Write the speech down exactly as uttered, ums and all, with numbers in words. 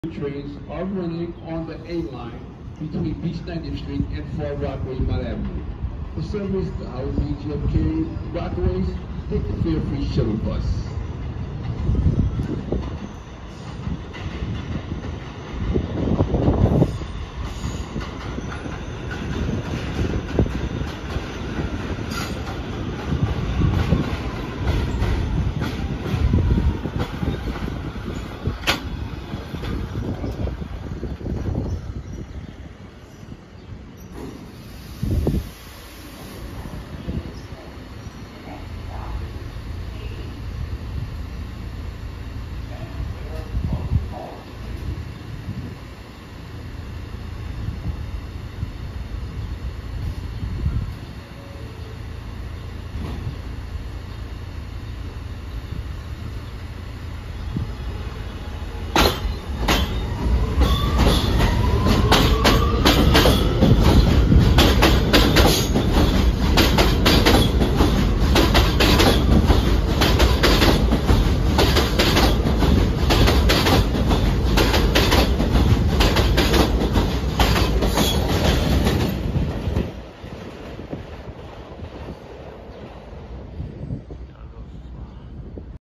trains are running on the A line between Beach ninetieth Street and Far Rockaway Mount Avenue. For service to our B G F K Rockaways, take the fare-free shuttle bus.